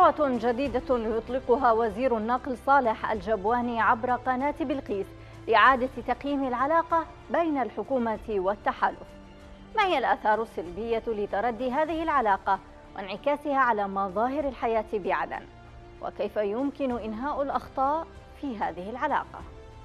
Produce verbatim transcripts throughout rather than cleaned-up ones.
دعوة جديدة يطلقها وزير النقل صالح الجبواني عبر قناة بلقيس لإعادة تقييم العلاقة بين الحكومة والتحالف. ما هي الآثار السلبية لتردي هذه العلاقة وانعكاسها على مظاهر الحياة بعدن؟ وكيف يمكن إنهاء الأخطاء في هذه العلاقة؟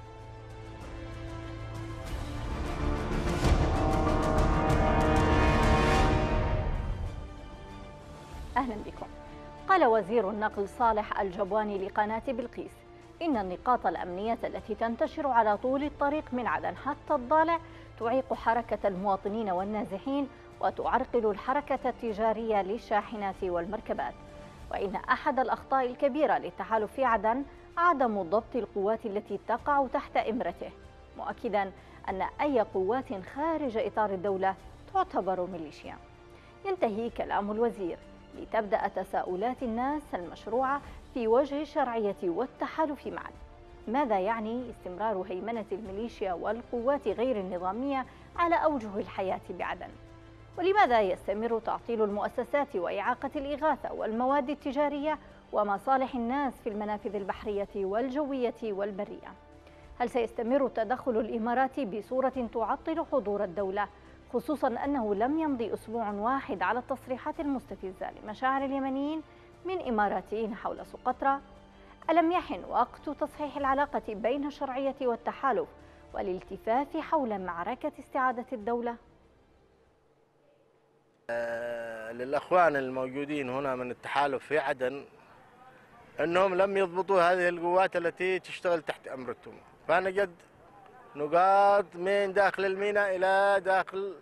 أهلا بكم. قال وزير النقل صالح الجبواني لقناة بلقيس إن النقاط الأمنية التي تنتشر على طول الطريق من عدن حتى الضالع تعيق حركة المواطنين والنازحين وتعرقل الحركة التجارية للشاحنات والمركبات، وإن أحد الأخطاء الكبيرة للتحالف في عدن عدم ضبط القوات التي تقع تحت إمرته، مؤكدا أن أي قوات خارج إطار الدولة تعتبر ميليشيا. ينتهي كلام الوزير لتبدأ تساؤلات الناس المشروعة في وجه الشرعية والتحالف معا. ماذا يعني استمرار هيمنة الميليشيا والقوات غير النظامية على أوجه الحياة بعدن؟ ولماذا يستمر تعطيل المؤسسات وإعاقة الإغاثة والمواد التجارية ومصالح الناس في المنافذ البحرية والجوية والبرية؟ هل سيستمر تدخل الإمارات بصورة تعطل حضور الدولة، خصوصا أنه لم يمضي أسبوع واحد على التصريحات المستفزة لمشاعر اليمنيين من إماراتيين حول سقطرى؟ ألم يحن وقت تصحيح العلاقة بين الشرعية والتحالف والالتفاف حول معركة استعادة الدولة؟ للأخوان الموجودين هنا من التحالف في عدن أنهم لم يضبطوا هذه القوات التي تشتغل تحت أمرتهم، فنجد نقاط من داخل الميناء إلى داخل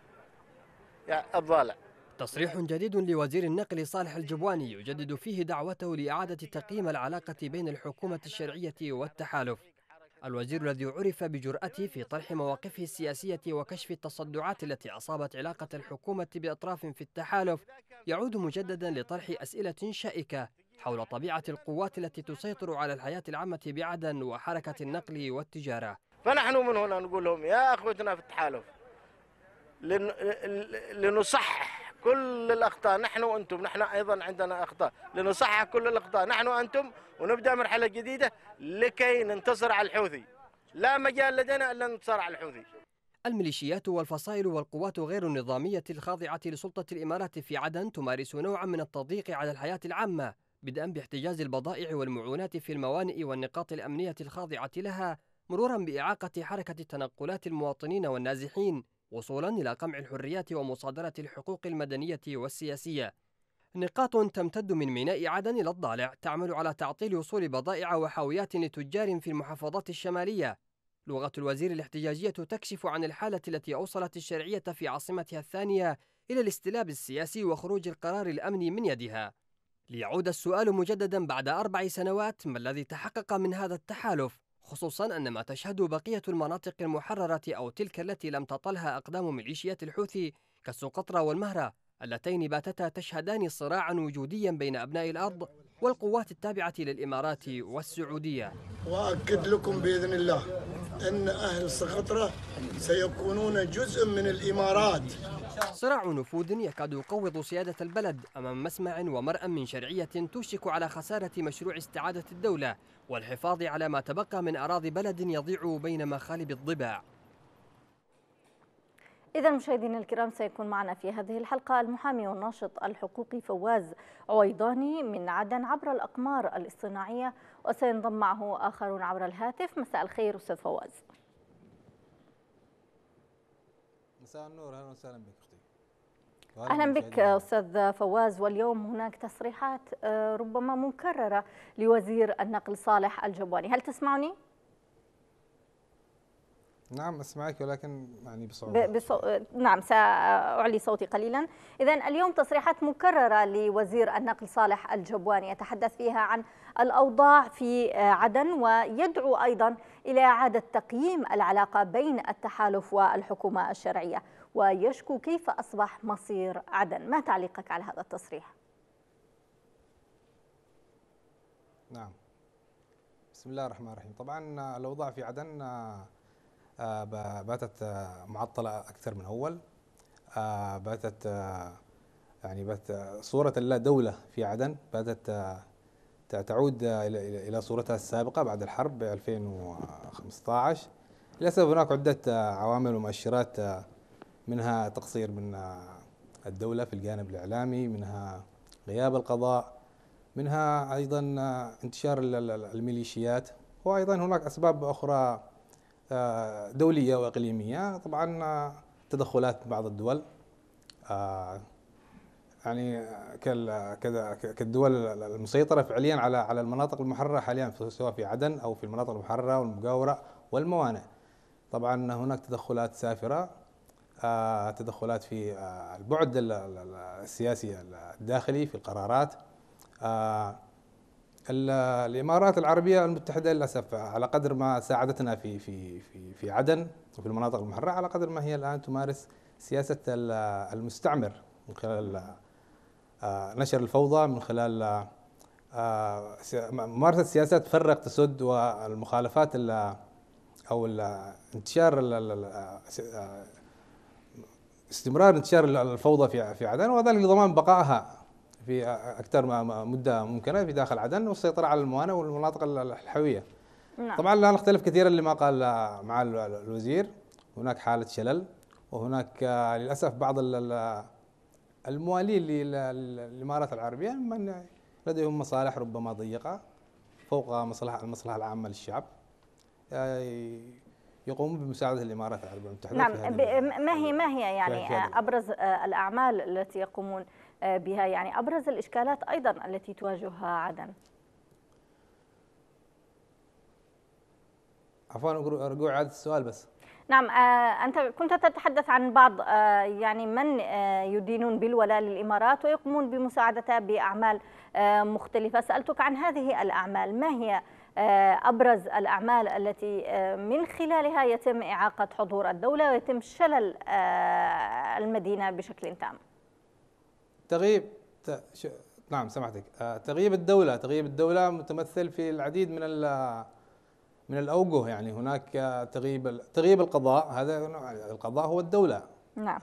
الضالع. تصريح جديد لوزير النقل صالح الجبواني يجدد فيه دعوته لإعادة تقييم العلاقة بين الحكومة الشرعية والتحالف. الوزير الذي عرف بجرأته في طرح مواقفه السياسية وكشف التصدعات التي أصابت علاقة الحكومة بأطراف في التحالف يعود مجددا لطرح أسئلة شائكة حول طبيعة القوات التي تسيطر على الحياة العامة بعدن وحركة النقل والتجارة. فنحن من هنا نقول لهم يا أخوتنا في التحالف لن... لنصحح كل الأخطاء، نحن وأنتم، نحن أيضا عندنا أخطاء، لنصحح كل الأخطاء نحن وأنتم ونبدأ مرحلة جديدة لكي ننتصر على الحوثي. لا مجال لدينا إلا ننتصر على الحوثي. الميليشيات والفصائل والقوات غير النظامية الخاضعة لسلطة الإمارات في عدن تمارس نوعا من التضييق على الحياة العامة، بدءا باحتجاز البضائع والمعونات في الموانئ والنقاط الأمنية الخاضعة لها، مرورا بإعاقة حركة تنقلات المواطنين والنازحين، وصولا إلى قمع الحريات ومصادرة الحقوق المدنية والسياسية. نقاط تمتد من ميناء عدن إلى الضالع تعمل على تعطيل وصول بضائع وحاويات لتجار في المحافظات الشمالية. لغة الوزير الاحتجاجية تكشف عن الحالة التي أوصلت الشرعية في عاصمتها الثانية إلى الاستلاب السياسي وخروج القرار الأمني من يدها. ليعود السؤال مجددا بعد أربع سنوات: ما الذي تحقق من هذا التحالف؟ خصوصا أن ما تشهد بقية المناطق المحررة أو تلك التي لم تطلها أقدام ميليشيات الحوثي كالسقطرى والمهرة، اللتين باتتا تشهدان صراعا وجوديا بين أبناء الأرض والقوات التابعة للإمارات والسعودية. وأكد لكم بإذن الله أن أهل السقطرى سيكونون جزء من الإمارات. صراع نفوذ يكاد يقوض سيادة البلد أمام مسمع ومرأى من شرعية توشك على خسارة مشروع استعادة الدولة والحفاظ على ما تبقى من أراضي بلد يضيع بين مخالب الضباع. إذا مشاهدينا الكرام، سيكون معنا في هذه الحلقة المحامي والناشط الحقوقي فواز عويضاني من عدن عبر الأقمار الاصطناعية، وسينضم معه آخرون عبر الهاتف. مساء الخير أستاذ فواز. مساء النور، أهلا وسهلا بك أختي. أهلا بك أستاذ فواز. واليوم هناك تصريحات ربما مكررة لوزير النقل صالح الجبواني، هل تسمعني؟ نعم أسمعك، ولكن يعني بصوت بصو... نعم سأعلي صوتي قليلا. إذن اليوم تصريحات مكررة لوزير النقل صالح الجبواني يتحدث فيها عن الأوضاع في عدن، ويدعو أيضا إلى إعادة تقييم العلاقة بين التحالف والحكومة الشرعية، ويشكو كيف أصبح مصير عدن. ما تعليقك على هذا التصريح؟ نعم، بسم الله الرحمن الرحيم. طبعا الأوضاع في عدن باتت معطلة أكثر من أول، باتت يعني بات صورة اللا دولة في عدن باتت تعود إلى إلى صورتها السابقة بعد الحرب ب ألفين وخمسة عشر. للأسف هناك عدة عوامل ومؤشرات، منها تقصير من الدولة في الجانب الإعلامي، منها غياب القضاء، منها أيضا انتشار الميليشيات، وأيضا هناك أسباب أخرى دولية وإقليمية. طبعا تدخلات بعض الدول يعني كالدول المسيطرة فعليا على على المناطق المحررة حاليا، سواء في عدن أو في المناطق المحررة والمجاورة والموانئ. طبعا هناك تدخلات سافرة، تدخلات في البعد السياسي الداخلي في القرارات. الإمارات العربية المتحدة للأسف على قدر ما ساعدتنا في في في في عدن وفي المناطق المحررة، على قدر ما هي الآن تمارس سياسة المستعمر من خلال نشر الفوضى، من خلال ممارسة سياسات فرق تسد، والمخالفات أو انتشار استمرار انتشار الفوضى في في عدن، وذلك لضمان بقائها في أكثر مدة ممكنة في داخل عدن والسيطرة على الموانئ والمناطق الحيوية. نعم. طبعا لا نختلف كثيرا لما قال مع الوزير، هناك حالة شلل، وهناك للأسف بعض الموالين للإمارات العربية من لديهم مصالح ربما ضيقة فوق مصلحة المصلحة العامة للشعب، يقومون بمساعدة الإمارات العربية المتحدة. نعم. ما هي ما هي يعني أبرز الأعمال التي يقومون بها، يعني أبرز الإشكالات أيضا التي تواجهها عدن؟ عفوا أرجو إعادة السؤال بس. نعم. أنت كنت تتحدث عن بعض يعني من يدينون بالولاء للإمارات ويقومون بمساعدتها بأعمال مختلفة. سألتك عن هذه الأعمال، ما هي أبرز الأعمال التي من خلالها يتم إعاقة حضور الدولة ويتم شلل المدينة بشكل تام؟ تغييب نعم سمعتك. تغييب الدولة تغييب الدولة متمثل في العديد من من الأوجه، يعني هناك تغييب تغييب القضاء، هذا القضاء هو الدولة. نعم.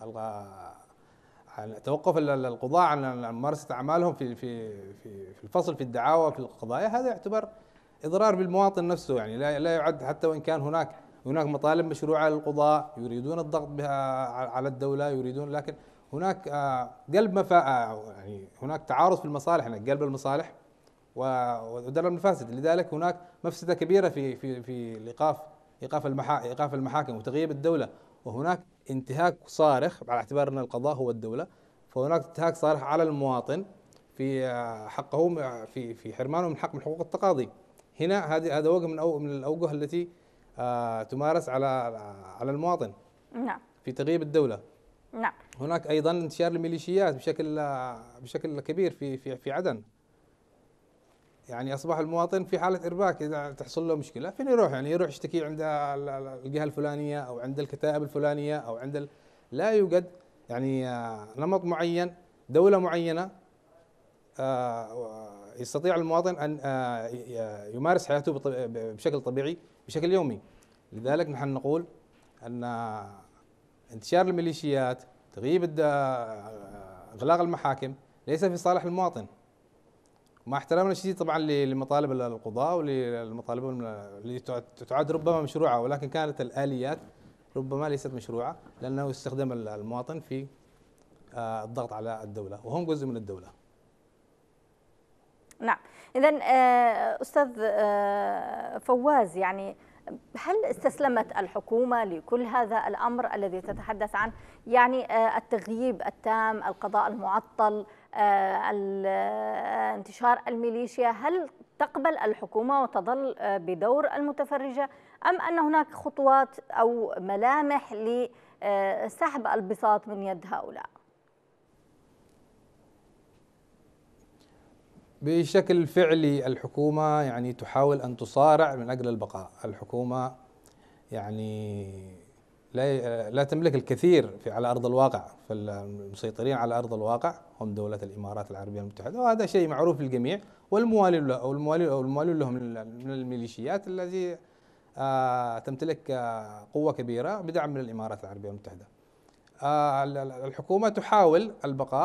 توقف القضاء عن ممارسة أعمالهم في في في في الفصل في الدعاوى في القضايا، هذا يعتبر إضرار بالمواطن نفسه، يعني لا لا يعد، حتى وإن كان هناك هناك مطالب مشروعة للقضاء يريدون الضغط بها على الدولة، يريدون، لكن هناك قلب مفا يعني هناك تعارض في المصالح، هناك قلب المصالح ودرب المفاسد، لذلك هناك مفسدة كبيرة في في في الإيقاف إيقاف المحا إيقاف المحاكم وتغييب الدولة، وهناك انتهاك صارخ على اعتبار أن القضاء هو الدولة، فهناك انتهاك صارخ على المواطن في حقه في في حرمانه من حق من حقوق التقاضي. هنا هذه هذا وجه من أو من الأوجه التي تمارس على على المواطن. نعم. في تغييب الدولة. نعم. هناك أيضا انتشار الميليشيات بشكل بشكل كبير في في في عدن. يعني أصبح المواطن في حالة إرباك، إذا تحصل له مشكلة فين يروح؟ يعني يروح يشتكي عند الجهة الفلانية أو عند الكتائب الفلانية أو عند ال... لا يوجد يعني نمط معين، دولة معينة يستطيع المواطن أن يمارس حياته بشكل طبيعي بشكل يومي. لذلك نحن نقول أن انتشار الميليشيات، تغييب إغلاق المحاكم ليس في صالح المواطن، مع احترامنا الشديد طبعا لمطالب القضاء وللمطالب اللي تعد ربما مشروعة، ولكن كانت الآليات ربما ليست مشروعة، لأنه استخدم المواطن في الضغط على الدولة وهم جزء من الدولة. نعم. إذن أستاذ فواز، يعني هل استسلمت الحكومة لكل هذا الأمر الذي تتحدث عنه، يعني التغييب التام، القضاء المعطل، انتشار الميليشيا؟ هل تقبل الحكومة وتظل بدور المتفرجة، أم أن هناك خطوات أو ملامح لسحب البساط من يد هؤلاء؟ بشكل فعلي الحكومة يعني تحاول أن تصارع من أجل البقاء. الحكومة يعني لا لا تملك الكثير في على أرض الواقع، فالمسيطرين على أرض الواقع هم دولة الإمارات العربية المتحدة، وهذا شيء معروف للجميع، والموالين أو الموالين أو الموالين لهم من الميليشيات التي تمتلك قوة كبيرة بدعم من الإمارات العربية المتحدة. الحكومة تحاول البقاء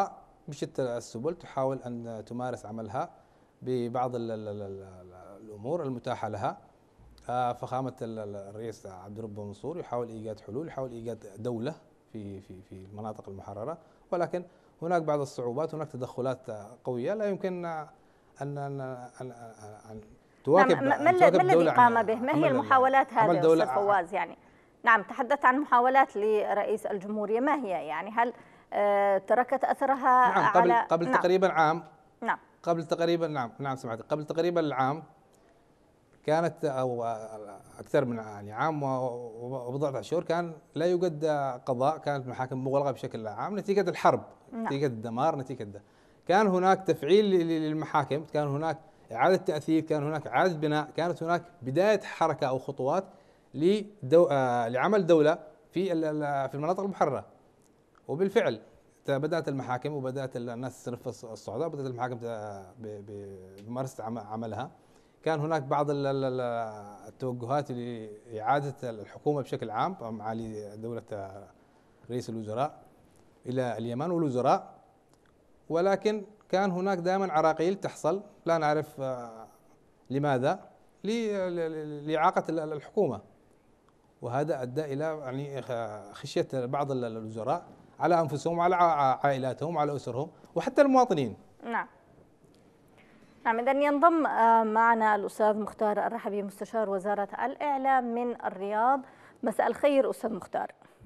بشتى السبل تحاول أن تمارس عملها ببعض الأمور المتاحة لها. فخامة الرئيس عبد الرب منصور يحاول إيجاد حلول، يحاول إيجاد دولة في في في المناطق المحررة، ولكن هناك بعض الصعوبات، هناك تدخلات قوية لا يمكن أن أن أن, أن تواكب. نعم، ما الذي قام به؟ ما هي المحاولات هذه أستاذ فواز؟ يعني نعم، تحدثت عن محاولات لرئيس الجمهورية، ما هي يعني؟ هل تركت أثرها؟ نعم، قبل على قبل نعم. تقريبا عام. نعم قبل تقريبا نعم نعم سمعت قبل تقريبا العام كانت او اكثر من يعني عام وبضعة شهور كان لا يوجد قضاء، كانت المحاكم مغلقه بشكل عام نتيجه الحرب، نعم. نتيجه الدمار، نتيجه ده. كان هناك تفعيل للمحاكم، كان هناك اعاده تاثير، كان هناك اعاده بناء، كانت هناك بدايه حركه او خطوات لدو... لعمل دوله في في المناطق المحرره. وبالفعل بدات المحاكم وبدات الناس تصرف الصعداء، بدات المحاكم بممارسه عملها. كان هناك بعض التوجهات لإعادة الحكومة بشكل عام مع معالي دولة رئيس الوزراء إلى اليمن والوزراء، ولكن كان هناك دائما عراقيل تحصل لا نعرف لماذا لإعاقة الحكومة، وهذا أدى إلى يعني خشية بعض الوزراء على أنفسهم وعلى عائلاتهم وعلى أسرهم وحتى المواطنين. نعم نعم. إذن ينضم معنا الأستاذ مختار الرحبي مستشار وزارة الإعلام من الرياض. مساء الخير أستاذ مختار.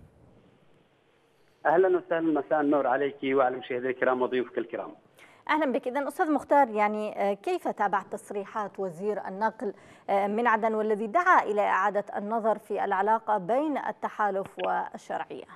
أهلا وسهلا، مساء النور عليك وعلى المشاهدين الكرام وضيوفك الكرام. أهلا بك. إذن أستاذ مختار، يعني كيف تابعت تصريحات وزير النقل من عدن والذي دعا إلى إعادة النظر في العلاقة بين التحالف والشرعية؟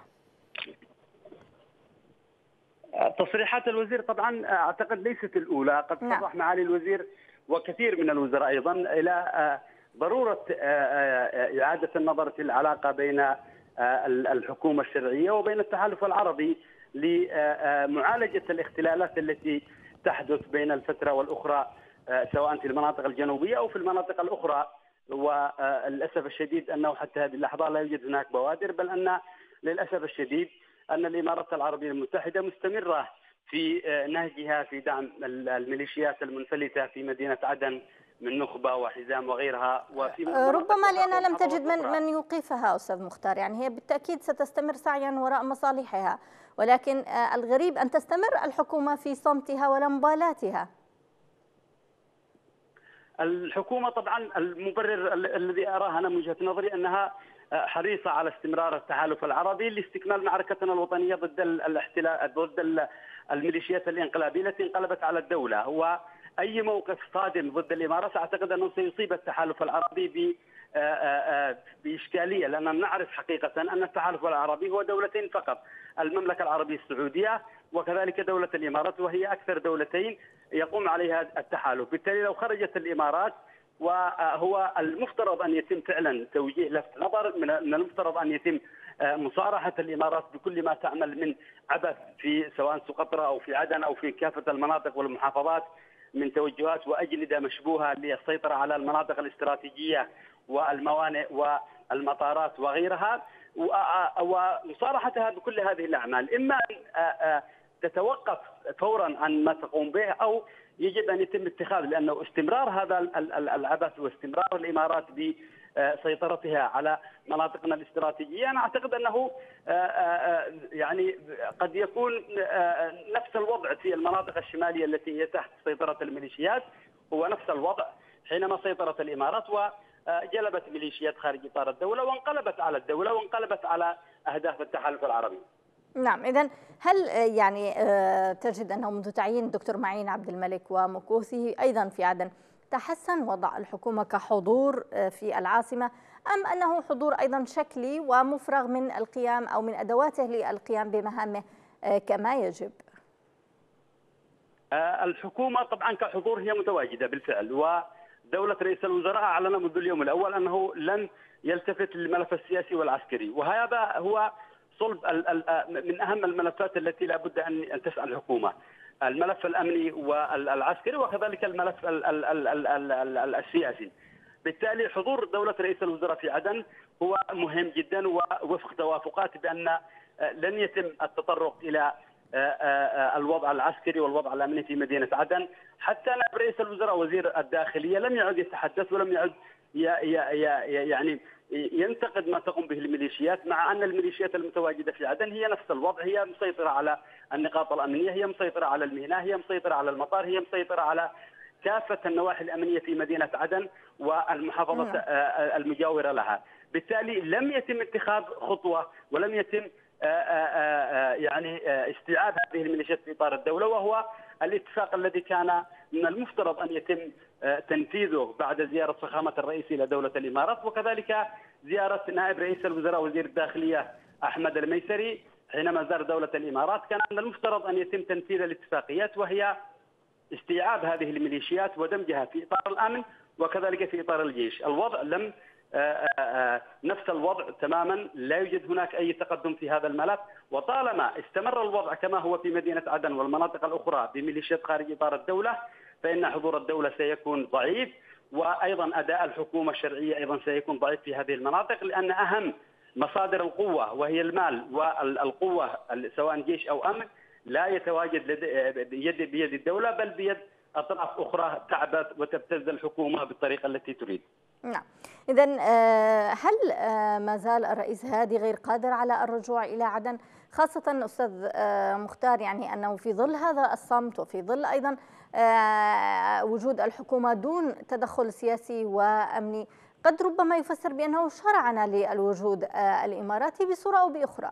تصريحات الوزير طبعا اعتقد ليست الاولى، قد صرح معالي الوزير وكثير من الوزراء ايضا الى ضروره اعاده النظر في العلاقه بين الحكومه الشرعيه وبين التحالف العربي لمعالجه الاختلالات التي تحدث بين الفتره والاخرى سواء في المناطق الجنوبيه او في المناطق الاخرى. وللاسف الشديد انه حتى هذه اللحظه لا يوجد هناك بوادر، بل ان للاسف الشديد أن الإمارات العربية المتحدة مستمرة في نهجها في دعم الميليشيات المنفلتة في مدينة عدن من نخبة وحزام وغيرها، وفي ربما لأنها لم تجد من من يوقفها أستاذ مختار. يعني هي بالتأكيد ستستمر سعيا وراء مصالحها، ولكن الغريب أن تستمر الحكومة في صمتها ولا مبالاتها. الحكومة طبعا المبرر الذي أراه أنا من وجهة نظري أنها حريصة على استمرار التحالف العربي لاستكمال معركتنا الوطنية ضد الاحتلال، ضد الميليشيات الانقلابية التي انقلبت على الدولة. هو أي موقف صادم ضد الإمارات أعتقد أنه سيصيب التحالف العربي بإشكالية، لأننا نعرف حقيقة أن التحالف العربي هو دولتين فقط، المملكة العربية السعودية وكذلك دولة الإمارات، وهي أكثر دولتين يقوم عليها التحالف. بالتالي لو خرجت الإمارات، وهو المفترض أن يتم فعلا توجيه لفت نظر، من المفترض أن يتم مصارحة الإمارات بكل ما تعمل من عبث في سواء سقطرى أو في عدن أو في كافة المناطق والمحافظات من توجهات وأجندة مشبوهة للسيطرة على المناطق الاستراتيجية والموانئ والمطارات وغيرها، ومصارحتها بكل هذه الأعمال. إما أن تتوقف فورا عن ما تقوم به، أو يجب أن يتم اتخاذ، لأنه استمرار هذا العبث واستمرار الإمارات بسيطرتها على مناطقنا الاستراتيجية، أنا أعتقد أنه يعني قد يكون نفس الوضع في المناطق الشمالية التي هي تحت سيطرة الميليشيات، هو نفس الوضع حينما سيطرت الإمارات وجلبت ميليشيات خارج إطار الدولة وانقلبت على الدولة وانقلبت على أهداف التحالف العربي. نعم. إذن هل يعني تجد أنه منذ تعيين الدكتور معين عبد الملك ومكوثه أيضا في عدن تحسن وضع الحكومة كحضور في العاصمة، أم أنه حضور أيضا شكلي ومفرغ من القيام أو من أدواته للقيام بمهامه كما يجب؟ الحكومة طبعا كحضور هي متواجدة بالفعل، ودولة رئيس الوزراء أعلن منذ اليوم الأول أنه لن يلتفت للملف السياسي والعسكري، وهذا هو صلب من أهم الملفات التي لا بد أن تسعى الحكومة، الملف الأمني والعسكري وكذلك الملف السياسي. بالتالي حضور دولة رئيس الوزراء في عدن هو مهم جدا، ووفق توافقات بأن لن يتم التطرق إلى الوضع العسكري والوضع الامني في مدينه عدن. حتى نائب رئيس الوزراء وزير الداخليه لم يعد يتحدث ولم يعد يعني ينتقد ما تقوم به الميليشيات، مع ان الميليشيات المتواجده في عدن هي نفس الوضع، هي مسيطره على النقاط الامنيه، هي مسيطره على الميناء، هي مسيطره على المطار، هي مسيطره على كافه النواحي الامنيه في مدينه عدن والمحافظه المجاوره لها. بالتالي لم يتم اتخاذ خطوه ولم يتم يعني استيعاب هذه الميليشيات في اطار الدوله، وهو الاتفاق الذي كان من المفترض ان يتم تنفيذه بعد زياره فخامه الرئيس الى دوله الامارات، وكذلك زياره نائب رئيس الوزراء وزير الداخليه احمد الميسري حينما زار دوله الامارات. كان من المفترض ان يتم تنفيذ الاتفاقيات، وهي استيعاب هذه الميليشيات ودمجها في اطار الامن وكذلك في اطار الجيش. الوضع لم نفس الوضع تماما، لا يوجد هناك اي تقدم في هذا الملف، وطالما استمر الوضع كما هو في مدينه عدن والمناطق الاخرى بميليشيات خارج اطار الدوله، فان حضور الدوله سيكون ضعيف، وايضا اداء الحكومه الشرعيه ايضا سيكون ضعيف في هذه المناطق، لان اهم مصادر القوه وهي المال والقوه سواء جيش او امن لا يتواجد بيد بيد الدوله، بل بيد اطراف اخرى تعبث وتبتز الحكومه بالطريقه التي تريد. نعم، إذا هل ما زال الرئيس هادي غير قادر على الرجوع إلى عدن، خاصة أستاذ مختار يعني أنه في ظل هذا الصمت وفي ظل أيضا وجود الحكومة دون تدخل سياسي وأمني، قد ربما يفسر بأنه شرعنا للوجود الإماراتي بصورة أو بأخرى؟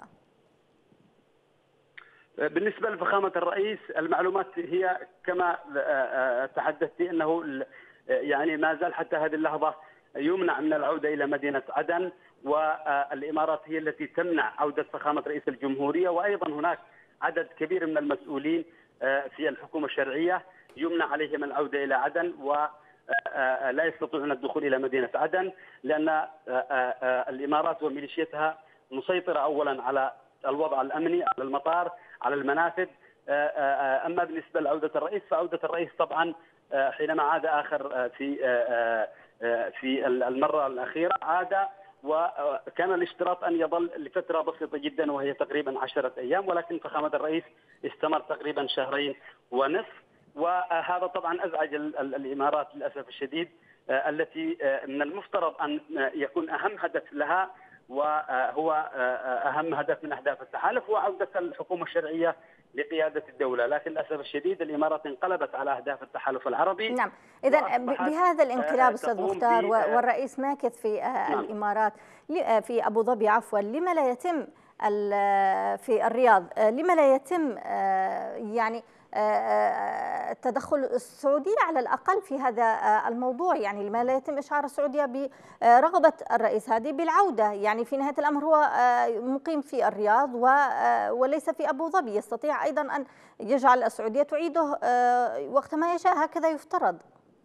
بالنسبة لفخامة الرئيس المعلومات هي كما تحدثت أنه يعني ما زال حتى هذه اللحظة يمنع من العودة إلى مدينة عدن، والإمارات هي التي تمنع عودة فخامة رئيس الجمهورية، وأيضا هناك عدد كبير من المسؤولين في الحكومة الشرعية يمنع عليهم العودة إلى عدن ولا يستطيعون الدخول إلى مدينة عدن، لأن الإمارات وميليشيتها مسيطرة أولا على الوضع الأمني، على المطار، على المنافذ. أما بالنسبة لعودة الرئيس فعودة الرئيس طبعا حينما عاد آخر في في المرة الأخيرة عاد وكان الاشتراط أن يظل لفترة بسيطة جدا وهي تقريبا عشرة أيام، ولكن فخامة الرئيس استمر تقريبا شهرين ونصف، وهذا طبعا أزعج الإمارات للأسف الشديد، التي من المفترض أن يكون أهم هدف لها وهو أهم هدف من أهداف التحالف هو عودة الحكومة الشرعية لقيادة الدولة، لكن للأسف الشديد الإمارات انقلبت على أهداف التحالف العربي. نعم، إذا بهذا الانقلاب أستاذ مختار والرئيس ماكث في نعم. الإمارات في أبو ظبي عفوا، لما لا يتم في الرياض لما لا يتم يعني التدخل السعودي على الأقل في هذا الموضوع؟ يعني لما لا يتم إشعار السعودية برغبة الرئيس هادي بالعودة؟ يعني في نهاية الأمر هو مقيم في الرياض وليس في أبو ظبي، يستطيع أيضا أن يجعل السعودية تعيده وقت ما يشاء، هكذا يفترض.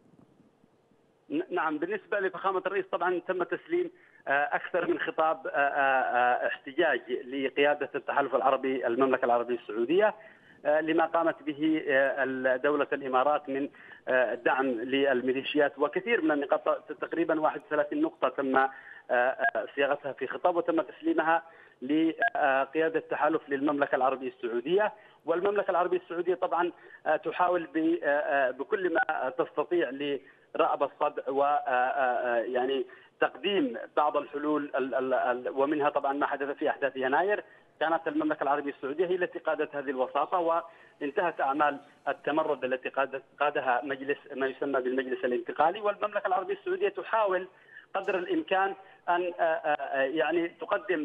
نعم، بالنسبة لفخامة الرئيس طبعا تم تسليم أكثر من خطاب احتجاج لقيادة التحالف العربي المملكة العربية السعودية لما قامت به دولة الإمارات من دعم للميليشيات، وكثير من النقاط تقريبا واحد وثلاثين نقطة تم صياغتها في خطاب وتم تسليمها لقيادة التحالف للمملكة العربية السعودية. والمملكة العربية السعودية طبعا تحاول بكل ما تستطيع لرأب الصدع ويعني تقديم بعض الحلول، ومنها طبعا ما حدث في أحداث يناير. كانت المملكة العربية السعودية هي التي قادت هذه الوساطة وانتهت أعمال التمرد التي قادها مجلس ما يسمى بالمجلس الانتقالي، والمملكة العربية السعودية تحاول قدر الإمكان أن يعني تقدم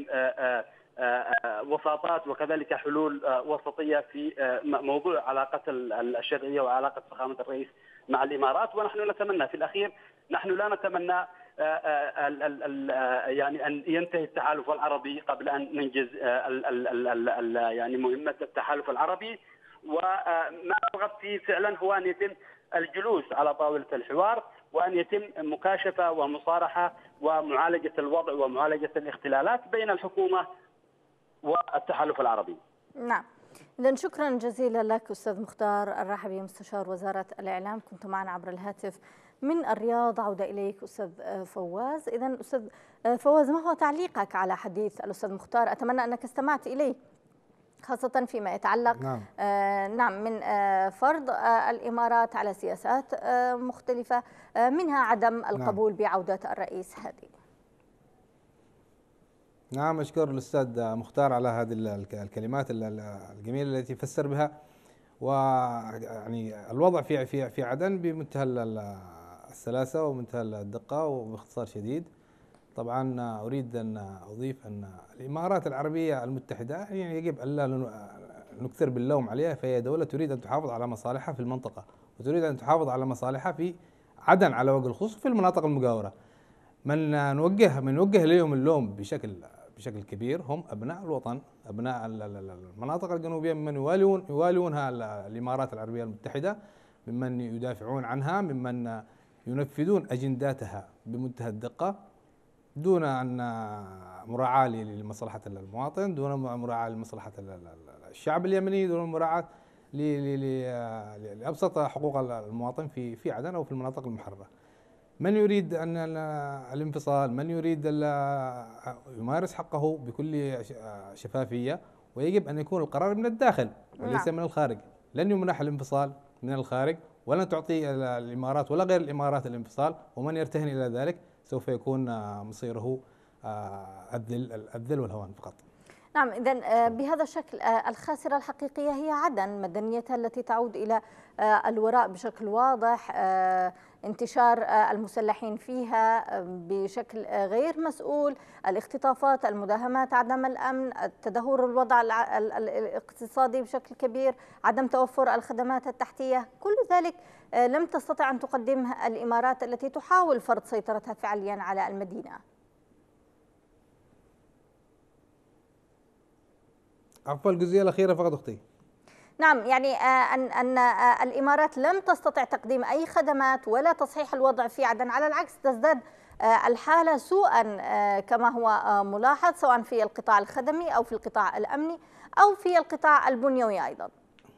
وساطات وكذلك حلول وسطية في موضوع علاقة الشرعية وعلاقة فخامة الرئيس مع الإمارات. ونحن نتمنى في الأخير، نحن لا نتمنى يعني أن ينتهي التحالف العربي قبل أن ننجز يعني مهمة التحالف العربي، وما نرغب فيه فعلا هو أن يتم الجلوس على طاولة الحوار وأن يتم مكاشفة ومصارحة ومعالجة الوضع ومعالجة الاختلالات بين الحكومة والتحالف العربي. نعم، إذن شكرا جزيلا لك أستاذ مختار الراحبي مستشار وزارة الإعلام، كنت معنا عبر الهاتف من الرياض. عودة إليك أستاذ فواز. إذن أستاذ فواز، ما هو تعليقك على حديث الأستاذ مختار؟ أتمنى أنك استمعت إليه. خاصة فيما يتعلق نعم, آه نعم من آه فرض آه الإمارات على سياسات آه مختلفة، آه منها عدم القبول نعم. بعودة الرئيس هادي. نعم، أشكر الأستاذ مختار على هذه الكلمات الجميلة التي فسر بها. ويعني الوضع في في في عدن بمنتهى السلاسة ومنتهى الدقة وباختصار شديد. طبعا أريد أن أضيف أن الإمارات العربية المتحدة يعني يجب ألا نكثر باللوم عليها، فهي دولة تريد أن تحافظ على مصالحها في المنطقة، وتريد أن تحافظ على مصالحها في عدن على وجه الخصوص في المناطق المجاورة. من نوجه من نوجه لهم اللوم بشكل بشكل كبير هم أبناء الوطن، أبناء المناطق الجنوبية، ممن يوالون يوالونها الإمارات العربية المتحدة، ممن يدافعون عنها، ممن ينفذون أجنداتها بمنتهى الدقة دون أن مراعاة لمصلحة المواطن، دون مراعاة لمصلحة الشعب اليمني، دون مراعاة لأبسط حقوق المواطن في في عدن أو في المناطق المحررة. من يريد أن الانفصال، من يريد يمارس حقه بكل شفافية، ويجب أن يكون القرار من الداخل وليس من الخارج. لن يمنح الانفصال من الخارج، ولن تعطي الإمارات ولا غير الإمارات الانفصال، ومن يرتهن إلى ذلك سوف يكون مصيره الذل الذل والهوان فقط. نعم، إذن بهذا الشكل الخاسرة الحقيقية هي عدن، مدنيتها التي تعود إلى الوراء بشكل واضح، انتشار المسلحين فيها بشكل غير مسؤول، الاختطافات، المداهمات، عدم الأمن، تدهور الوضع الاقتصادي بشكل كبير، عدم توفر الخدمات التحتية، كل ذلك لم تستطع أن تقدمها الإمارات التي تحاول فرض سيطرتها فعليا على المدينة. عفوا، الجزئية الأخيرة فقط أختي. نعم، يعني أن أن الإمارات لم تستطع تقديم أي خدمات ولا تصحيح الوضع في عدن، على العكس تزداد الحالة سوءا كما هو ملاحظ، سواء في القطاع الخدمي أو في القطاع الأمني أو في القطاع البنيوي أيضا.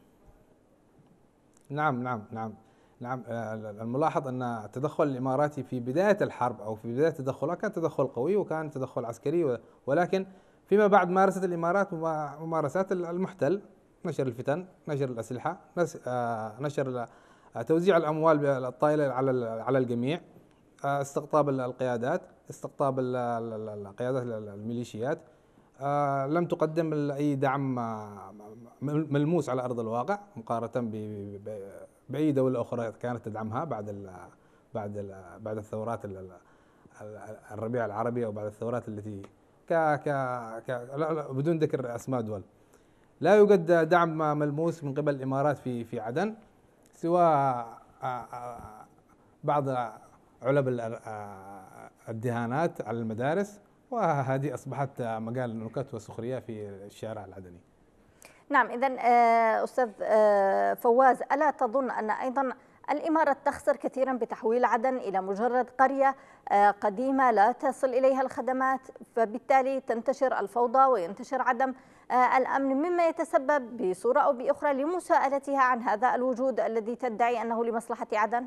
نعم نعم نعم نعم الملاحظ أن التدخل الإماراتي في بداية الحرب أو في بداية تدخلها كان تدخل قوي وكان تدخل عسكري، ولكن فيما بعد مارست الإمارات ممارسات المحتل، نشر الفتن، نشر الأسلحة، نشر توزيع الأموال الطائلة على على الجميع، استقطاب القيادات، استقطاب القيادات الميليشيات، لم تقدم أي دعم ملموس على أرض الواقع مقارنة بأي دولة أخرى كانت تدعمها بعد ال بعد ال بعد الثورات الربيع العربي أو بعد الثورات التي ك ك ك بدون ذكر أسماء دول. لا يوجد دعم ملموس من قبل الإمارات في في عدن سوى بعض علب الدهانات على المدارس، وهذه أصبحت مجال النكت والسخرية في الشارع العدني. نعم، إذن أستاذ فواز، ألا تظن أن أيضا الإمارات تخسر كثيرا بتحويل عدن إلى مجرد قرية قديمة لا تصل إليها الخدمات، فبالتالي تنتشر الفوضى وينتشر عدم الأمن، مما يتسبب بصورة أو بأخرى لمساءلتها عن هذا الوجود الذي تدعي أنه لمصلحة عدن؟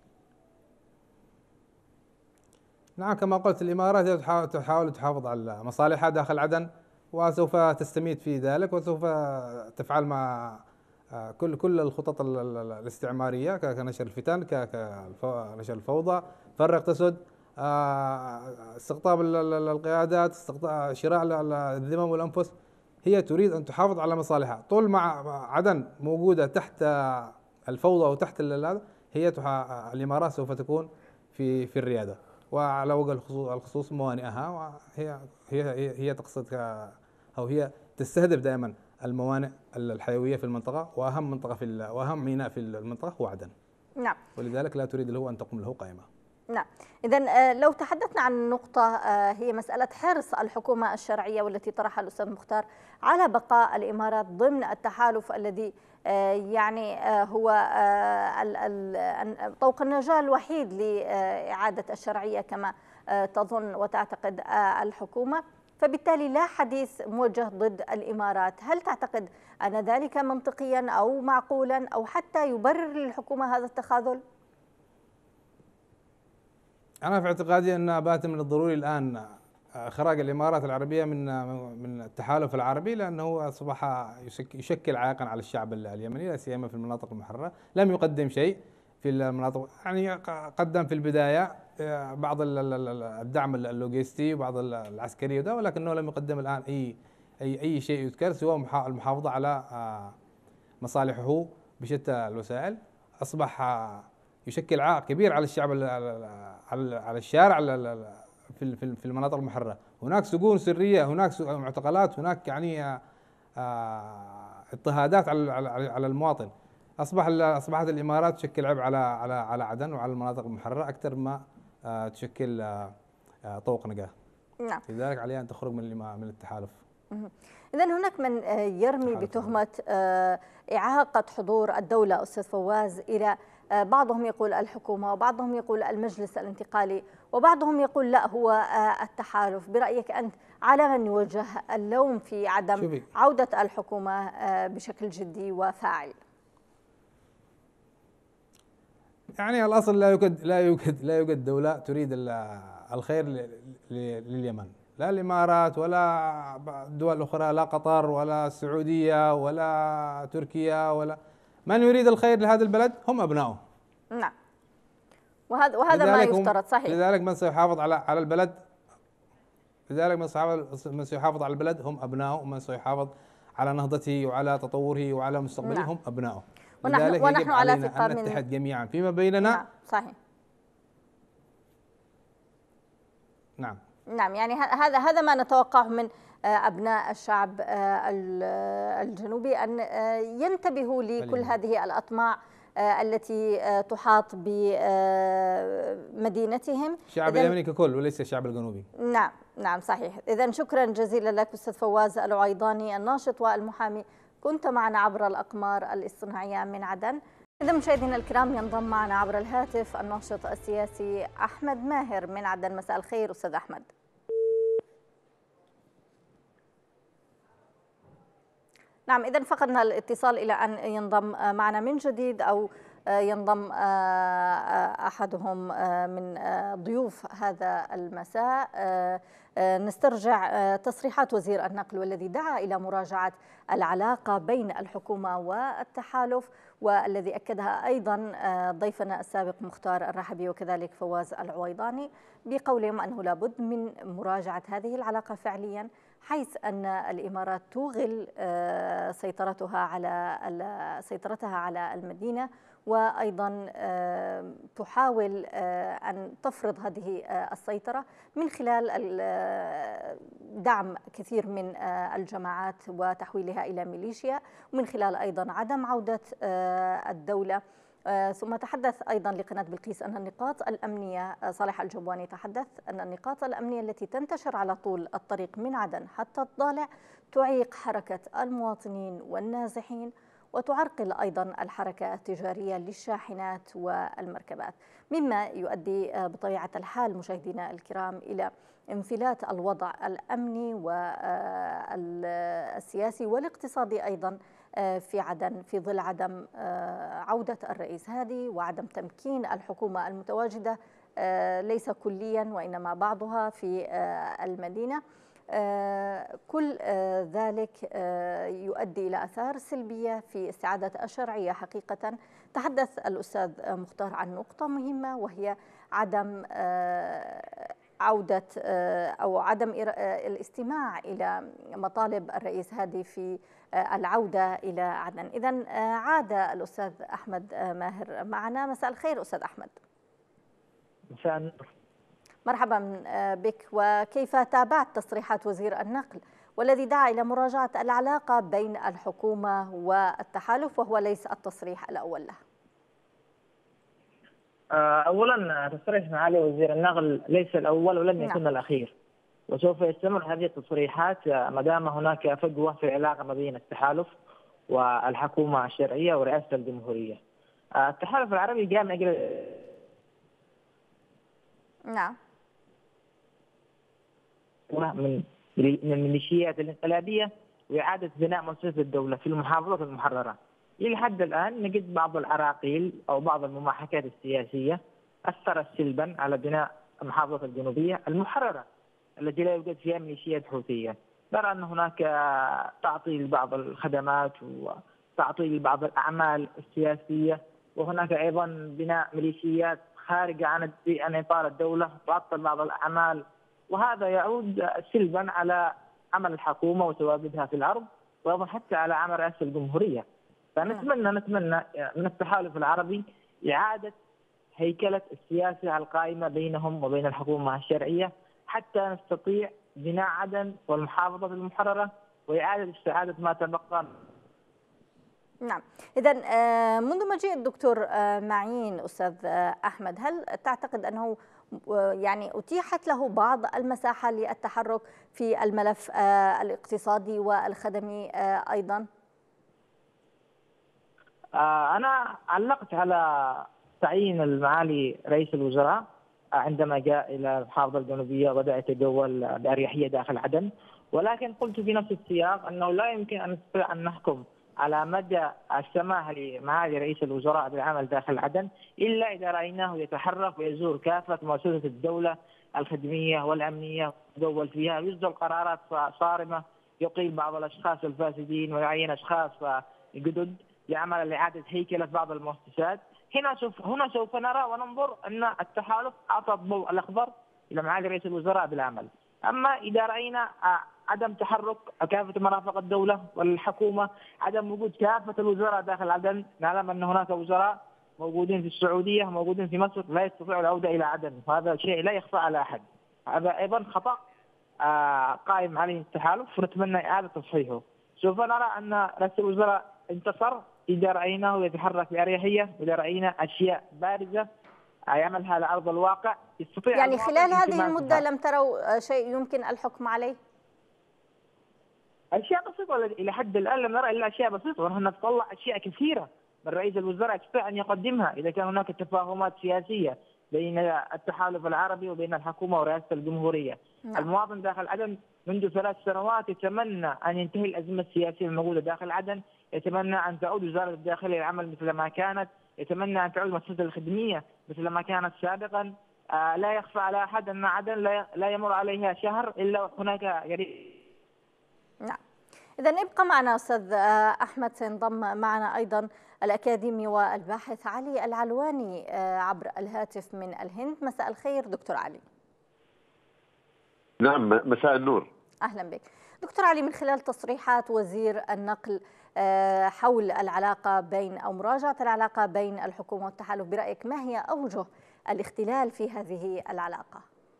نعم، كما قلت الإمارات تحاول تحافظ على مصالحها داخل عدن، وسوف تستميت في ذلك، وسوف تفعل مع كل كل الخطط الاستعمارية كنشر الفتن، كنشر الفوضى، فرق تسد، استقطاب القيادات، استقطاب شراء الذمم والأنفس. هي تريد أن تحافظ على مصالحها طول ما عدن موجودة تحت الفوضى وتحت هذا، هي الإمارات سوف تكون في في الريادة وعلى وجه الخصوص موانئها، وهي هي هي تقصد أو هي تستهدف دائما الموانئ الحيوية في المنطقة، وأهم منطقة في وأهم ميناء في المنطقة هو عدن. نعم. ولذلك لا تريد له أن تقوم له قائمة. نعم، إذن لو تحدثنا عن نقطة هي مسألة حرص الحكومة الشرعية والتي طرحها الأستاذ مختار على بقاء الإمارات ضمن التحالف الذي يعني هو طوق النجاة الوحيد لإعادة الشرعية كما تظن وتعتقد الحكومة، فبالتالي لا حديث موجه ضد الإمارات. هل تعتقد أن ذلك منطقيا أو معقولا أو حتى يبرر للحكومة هذا التخاذل؟ أنا في اعتقادي أن بات من الضروري الآن إخراج الإمارات العربية من من التحالف العربي، لأنه أصبح يشكل عائقا على الشعب اليمني لا سيما في المناطق المحررة. لم يقدم شيء في المناطق، يعني قدم في البداية بعض الدعم اللوجستي وبعض العسكري وده، ولكنه لم يقدم الآن أي أي أي شيء يذكر سوى المحافظة على مصالحه بشتى الوسائل. أصبح يشكل عائق كبير على الشعب على الشارع في في المناطق المحررة. هناك سجون سرية، هناك معتقلات، هناك يعني اضطهادات على على المواطن. اصبح اصبحت الامارات تشكل عبء على على على عدن وعلى المناطق المحررة اكثر ما تشكل طوق نجاة. نعم. لذلك عليها ان تخرج من من التحالف. إذن هناك من يرمي بتهمة إعاقة حضور الدولة أستاذ فواز إلى بعضهم يقول الحكومة، وبعضهم يقول المجلس الانتقالي، وبعضهم يقول لا هو التحالف. برأيك أنت على من يوجه اللوم في عدم شوفي. عودة الحكومة بشكل جدي وفاعل؟ يعني الأصل لا يوجد لا يوجد لا يوجد دولة تريد الخير لليمن، لا الإمارات ولا دول أخرى، لا قطر ولا السعودية ولا تركيا، ولا من يريد الخير لهذا البلد هم أبنائه. نعم، وهذا وهذا ما يفترض. صحيح. لذلك من سيحافظ على على البلد لذلك من سيحافظ من سيحافظ على البلد هم أبنائه، ومن سيحافظ على نهضته وعلى تطوره وعلى مستقبله نعم. هم أبنائه. ونحن, ونحن على ثقة أن نتحد جميعا فيما بيننا. نعم. صحيح. نعم نعم، يعني هذا هذا ما نتوقعه من أبناء الشعب الجنوبي، أن ينتبهوا لكل هذه الأطماع التي تحاط بمدينتهم. الشعب اليمني ككل وليس الشعب الجنوبي. نعم نعم صحيح. إذن شكرا جزيلا لك أستاذ فواز العويضاني الناشط والمحامي، كنت معنا عبر الأقمار الاصطناعية من عدن. إذا مشاهدينا الكرام ينضم معنا عبر الهاتف الناشط السياسي أحمد ماهر من عدن. مساء الخير أستاذ أحمد. نعم، إذا فقدنا الاتصال إلى أن ينضم معنا من جديد أو ينضم أحدهم من ضيوف هذا المساء. نسترجع تصريحات وزير النقل والذي دعا إلى مراجعة العلاقة بين الحكومة والتحالف، والذي أكدها أيضا ضيفنا السابق مختار الرحبي وكذلك فواز العويضاني، بقولهم أنه لابد من مراجعة هذه العلاقة فعليا، حيث أن الإمارات توغل سيطرتها على سيطرتها على المدينة، وأيضا تحاول أن تفرض هذه السيطرة من خلال دعم كثير من الجماعات وتحويلها إلى ميليشيا، ومن خلال أيضا عدم عودة الدولة. ثم تحدث أيضا لقناة بلقيس أن النقاط الأمنية، صالح الجبواني تحدث أن النقاط الأمنية التي تنتشر على طول الطريق من عدن حتى الضالع تعيق حركة المواطنين والنازحين، وتعرقل أيضا الحركة التجارية للشاحنات والمركبات، مما يؤدي بطبيعة الحال مشاهدينا الكرام إلى انفلات الوضع الأمني والسياسي والاقتصادي أيضا في عدن، في ظل عدم عودة الرئيس هادي وعدم تمكين الحكومة المتواجدة ليس كليا وإنما بعضها في المدينة. كل ذلك يؤدي إلى آثار سلبية في استعادة الشرعية. حقيقة تحدث الأستاذ مختار عن نقطة مهمة، وهي عدم عودة أو عدم الاستماع إلى مطالب الرئيس هادي في العودة إلى عدن. إذن عاد الأستاذ أحمد ماهر معنا. مساء الخير أستاذ أحمد. مساء النور. مرحبا بك. وكيف تابعت تصريحات وزير النقل والذي دعا إلى مراجعة العلاقة بين الحكومة والتحالف، وهو ليس التصريح الأول له؟ أولا تصريح معالي وزير النقل ليس الأول ولن يكون نعم. الأخير، وسوف يستمر هذه التصريحات ما دام هناك فجوة في العلاقة ما بين التحالف والحكومة الشرعية ورئاسة الجمهورية. التحالف العربي جاء من أجل نعم من من الميليشيات الانقلابية وإعادة بناء مؤسسة الدولة في المحافظات المحررة. إلى حد الآن نجد بعض العراقيل أو بعض المماحكات السياسية أثرت سلبا على بناء المحافظات الجنوبية المحررة. التي لا يوجد فيها ميليشيات حوثية. نرى أن هناك تعطيل لبعض الخدمات وتعطيل لبعض الأعمال السياسية، وهناك أيضا بناء ميليشيات خارجة عن عن إطار الدولة تعطل بعض الأعمال، وهذا يعود سلبا على عمل الحكومة وتواجدها في الأرض، وأيضا حتى على عمل رئاسة الجمهورية. فنتمنى نتمنى من التحالف العربي إعادة هيكلة السياسة القائمة بينهم وبين الحكومة الشرعية حتى نستطيع بناء عدن والمحافظة المحررة وإعادة استعادة ما تبقى. نعم، إذا منذ مجيء الدكتور معين أستاذ أحمد، هل تعتقد أنه يعني أتيحت له بعض المساحة للتحرك في الملف الاقتصادي والخدمي أيضا؟ أنا علقت على تعيين المعالي رئيس الوزراء عندما جاء إلى المحافظة الجنوبية وبدأ يتجول بأريحية داخل عدن، ولكن قلت في نفس السياق أنه لا يمكن أن نستطيع أن نحكم على مدى السماح لمعالي رئيس الوزراء بالعمل داخل عدن إلا إذا رأيناه يتحرك ويزور كافة مؤسسات الدولة الخدمية والأمنية ويتجول فيها ويصدر قرارات صارمة يقيل بعض الأشخاص الفاسدين ويعين أشخاص جدد لعمل لإعادة هيكلة بعض المؤسسات. هنا سوف هنا سوف نرى وننظر أن التحالف أعطى الضوء الأخضر إلى معالي رئيس الوزراء بالعمل. أما إذا رأينا عدم تحرك كافة مرافق الدولة والحكومة، عدم وجود كافة الوزراء داخل عدن، نعلم أن هناك وزراء موجودين في السعودية موجودين في مصر لا يستطيعوا العودة إلى عدن، وهذا شيء لا يخفى على أحد. هذا أيضا خطأ قائم عليه التحالف ونتمنى إعادة تصحيحه. سوف نرى أن رئيس الوزراء انتصر إذا رأيناه يتحرك بأريحية، إذا رأينا أشياء بارزة يعملها على أرض الواقع يستطيع. يعني خلال هذه المدة لم تروا شيء يمكن الحكم عليه؟ أشياء بسيطة إلى حد الآن لم نرى إلا أشياء بسيطة، ونحن نتطلع أشياء كثيرة من رئيس الوزراء يستطيع أن يقدمها إذا كان هناك تفاهمات سياسية بين التحالف العربي وبين الحكومة ورئاسة الجمهورية. نعم. المواطن داخل عدن منذ ثلاث سنوات يتمنى أن ينتهي الأزمة السياسية الموجودة داخل عدن، يتمنى أن تعود وزارة الداخلية للعمل مثل ما كانت، يتمنى أن تعود المؤسسات الخدمية مثل ما كانت سابقا. آه لا يخفى على أحد أن عدن لا, لا يمر عليها شهر إلا هناك قريب. نعم، إذا ابقى معنا أستاذ أحمد. سينضم معنا أيضا الأكاديمي والباحث علي العلواني عبر الهاتف من الهند. مساء الخير دكتور علي. نعم، مساء النور. أهلا بك دكتور علي. من خلال تصريحات وزير النقل حول العلاقة بين أو مراجعة العلاقة بين الحكومة والتحالف، برأيك ما هي أوجه الاختلال في هذه العلاقة؟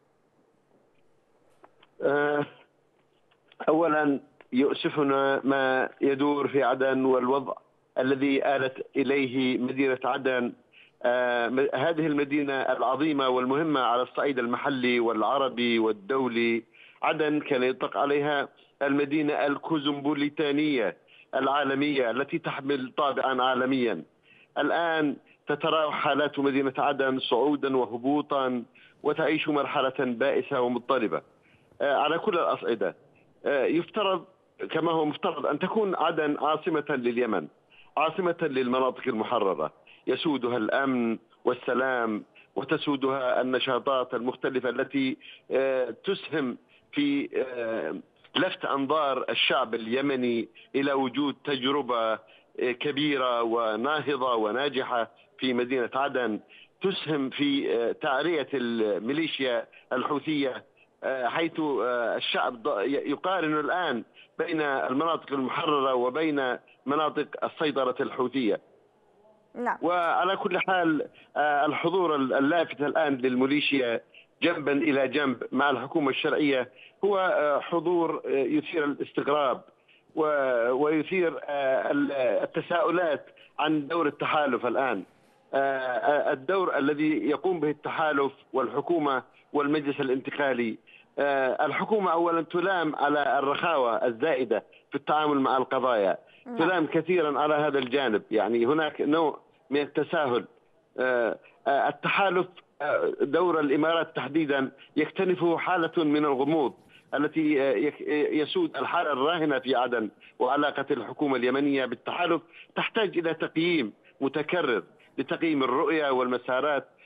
أولا يؤسفنا ما يدور في عدن والوضع الذي آلت إليه مدينة عدن. آه هذه المدينة العظيمة والمهمة على الصعيد المحلي والعربي والدولي. عدن كان يطلق عليها المدينة الكوزمبوليتانية العالمية التي تحمل طابعا عالميا. الآن تتراوح حالات مدينة عدن صعودا وهبوطا وتعيش مرحلة بائسة ومضطربة آه على كل الأصعدة. آه يفترض كما هو مفترض أن تكون عدن عاصمة لليمن، عاصمة للمناطق المحررة يسودها الأمن والسلام وتسودها النشاطات المختلفة التي تسهم في لفت أنظار الشعب اليمني إلى وجود تجربة كبيرة وناهضة وناجحة في مدينة عدن، تسهم في تعرية الميليشيا الحوثية، حيث الشعب يقارن الآن بين المناطق المحررة وبين مناطق السيطرة الحوثية. نعم. وعلى كل حال الحضور اللافت الآن للميليشيا جنبا إلى جنب مع الحكومة الشرعية هو حضور يثير الاستغراب ويثير التساؤلات عن دور التحالف الآن. الدور الذي يقوم به التحالف والحكومة والمجلس الانتقالي. الحكومة أولا تلام على الرخاوة الزائدة في التعامل مع القضايا، تلام كثيرا على هذا الجانب، يعني هناك نوع من التساهل. التحالف دور الإمارات تحديدا يكتنفه حالة من الغموض التي يسود الحالة الراهنة في عدن، وعلاقة الحكومة اليمنية بالتحالف تحتاج إلى تقييم متكرر لتقييم الرؤية والمسارات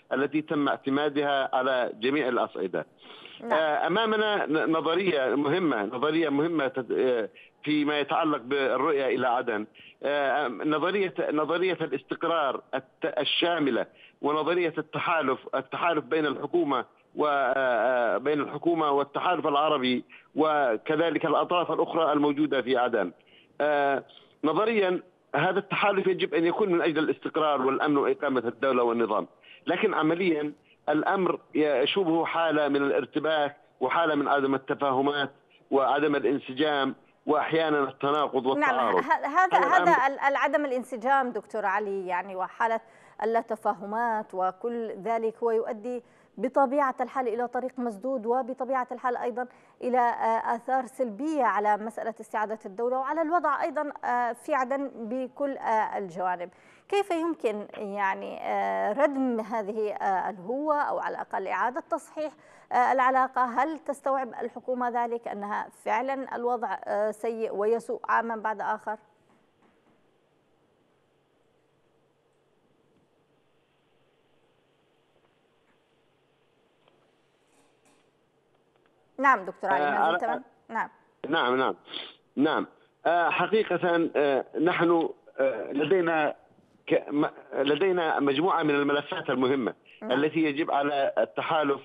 التي تم اعتمادها على جميع الأصعدة. أمامنا نظرية مهمة نظرية مهمة فيما يتعلق بالرؤية إلى عدن، نظرية نظرية الاستقرار الشاملة ونظرية التحالف التحالف بين الحكومة وبين الحكومة والتحالف العربي وكذلك الأطراف الأخرى الموجودة في عدن. نظريا هذا التحالف يجب أن يكون من أجل الاستقرار والأمن وإقامة الدولة والنظام، لكن عمليا الأمر يشوبه حالة من الارتباك وحالة من عدم التفاهمات وعدم الانسجام وأحيانا التناقض والتعارض. نعم، هذا هذا العدم الانسجام دكتور علي يعني وحالة اللا تفاهمات وكل ذلك هو يؤدي بطبيعة الحال إلى طريق مسدود، وبطبيعة الحال أيضا إلى آثار سلبية على مسألة استعادة الدولة وعلى الوضع أيضا في عدن بكل الجوانب. كيف يمكن يعني ردم هذه الهوة أو على الأقل إعادة تصحيح العلاقة؟ هل تستوعب الحكومة ذلك أنها فعلا الوضع سيء ويسوء عاما بعد آخر؟ نعم دكتور علي، ما زلت تمام؟ نعم نعم نعم نعم حقيقة نحن لدينا لدينا مجموعة من الملفات المهمة نعم. التي يجب على التحالف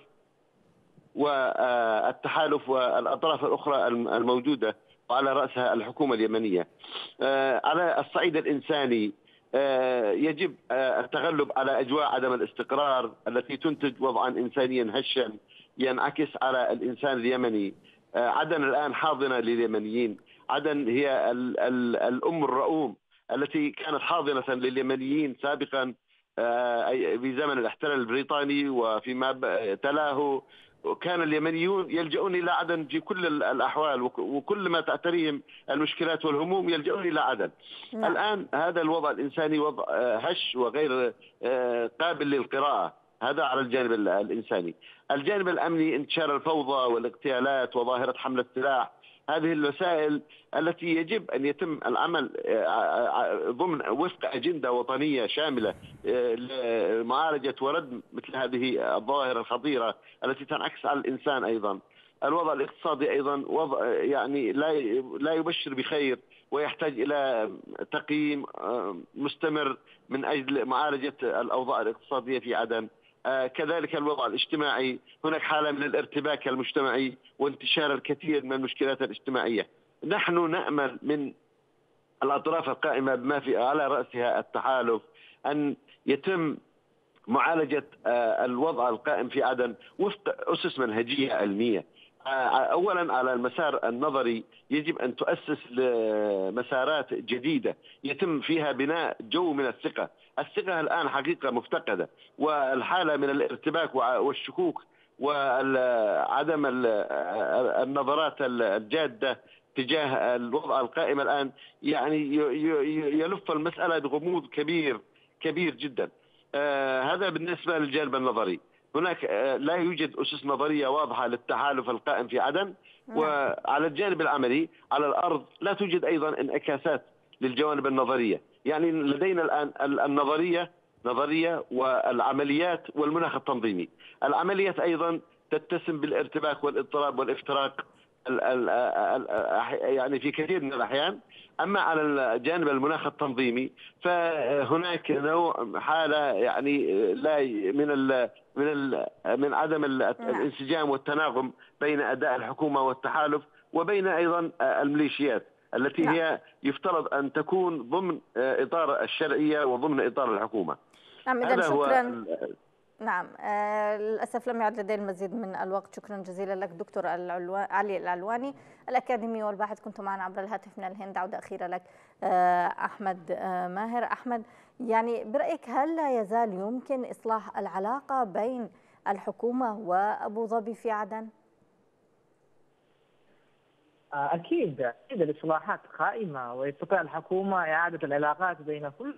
والتحالف والأطراف الأخرى الموجودة وعلى رأسها الحكومة اليمنية. على الصعيد الإنساني يجب التغلب على أجواء عدم الاستقرار التي تنتج وضعا إنسانيا هشا ينعكس على الإنسان اليمني. عدن الآن حاضنة لليمنيين، عدن هي ال ال الأم الرؤوم التي كانت حاضنة لليمنيين سابقا في زمن الاحتلال البريطاني وفيما تلاه. كان اليمنيون يلجؤون إلى عدن في كل الأحوال، وكل ما تعتريهم المشكلات والهموم يلجؤون إلى عدن. نعم. الآن هذا الوضع الإنساني وضع هش وغير قابل للقراءة، هذا على الجانب الإنساني. الجانب الأمني انتشار الفوضى والاغتيالات وظاهرة حمل السلاح، هذه الوسائل التي يجب أن يتم العمل ضمن وفق أجندة وطنية شاملة لمعالجة وردم مثل هذه الظواهر الخطيرة التي تنعكس على الإنسان. أيضا الوضع الاقتصادي أيضا وضع يعني لا لا يبشر بخير ويحتاج إلى تقييم مستمر من أجل معالجة الأوضاع الاقتصادية في عدن. آه كذلك الوضع الاجتماعي، هناك حالة من الارتباك المجتمعي وانتشار الكثير من المشكلات الاجتماعية. نحن نأمل من الأطراف القائمة بما في على رأسها التحالف أن يتم معالجة آه الوضع القائم في عدن وفق أسس منهجية علمية. آه أولا على المسار النظري يجب أن تؤسس لمسارات جديدة يتم فيها بناء جو من الثقة. الثقة الآن حقيقة مفتقدة، والحالة من الارتباك والشكوك وعدم النظرات الجادة تجاه الوضع القائم الآن يعني يلف المسألة بغموض كبير كبير جدا. هذا بالنسبة للجانب النظري. هناك لا يوجد أسس نظرية واضحة للتحالف القائم في عدن، وعلى الجانب العملي على الأرض لا توجد أيضا انعكاسات للجوانب النظرية. يعني لدينا الآن النظرية نظرية والعمليات والمناخ التنظيمي. العمليات أيضا تتسم بالارتباك والاضطراب والافتراق يعني في كثير من الأحيان. أما على الجانب المناخ التنظيمي فهناك نوع حالة يعني لا من ال من ال من عدم الانسجام والتناغم بين أداء الحكومة والتحالف وبين أيضا الميليشيات التي نعم. هي يفترض أن تكون ضمن إطار الشرعية وضمن إطار الحكومة. نعم إذن شكرا. نعم آه للأسف لم يعد لدي المزيد من الوقت. شكرا جزيلا لك دكتور علي العلواني الأكاديمي والباحث، كنت معنا عبر الهاتف من الهند. عودة أخيرة لك آه أحمد آه ماهر. أحمد، يعني برأيك هل لا يزال يمكن إصلاح العلاقة بين الحكومة وأبو ظبي في عدن؟ أكيد أكيد الإصلاحات قائمة، ويستطيع الحكومة إعادة العلاقات بين كل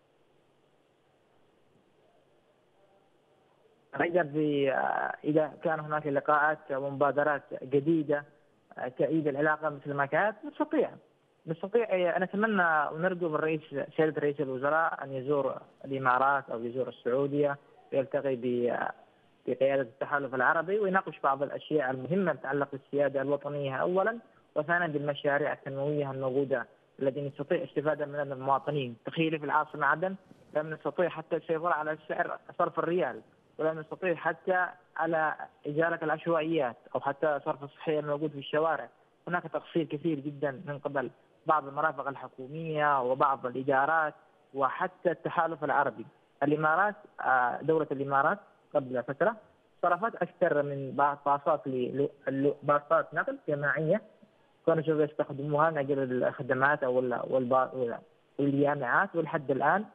إذا كان هناك لقاءات ومبادرات جديدة تعيد العلاقة مثل ما كانت. نستطيع نستطيع نتمنى ونرجو من رئيس سيادة رئيس الوزراء أن يزور الإمارات أو يزور السعودية يلتقي بقيادة التحالف العربي ويناقش بعض الأشياء المهمة تتعلق بالسيادة الوطنية أولا، وثانيا بالمشاريع التنموية الموجودة الذي نستطيع استفادة من المواطنين. تخيلي في العاصمة عدن لم نستطيع حتى السيطرة على سعر صرف الريال، ولم نستطيع حتى على إزالة العشوائيات أو حتى صرف الصحية الموجود في الشوارع. هناك تقصير كثير جدا من قبل بعض المرافق الحكومية وبعض الإدارات وحتى التحالف العربي. الإمارات، دولة الإمارات قبل فترة صرفت أكثر من باصات باصات نقل جماعية كانوا شباب يستخدموها من أجل الخدمات أو الجامعات، ولحد الآن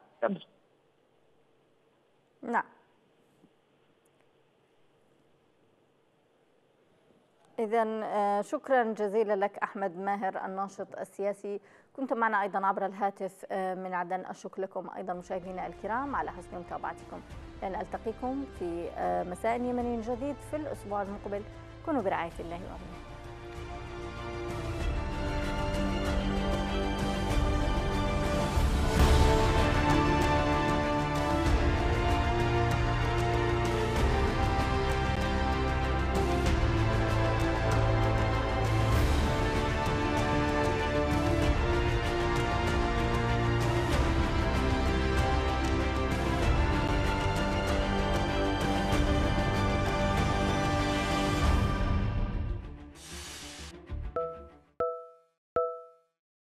نعم. إذن شكرا جزيلا لك أحمد ماهر الناشط السياسي، كنت معنا أيضا عبر الهاتف من عدن. الشكر لكم أيضا مشاهدينا الكرام على حسن متابعتكم، لن ألتقيكم في مساء يمني جديد في الأسبوع المقبل. كونوا برعاية الله وأمنه.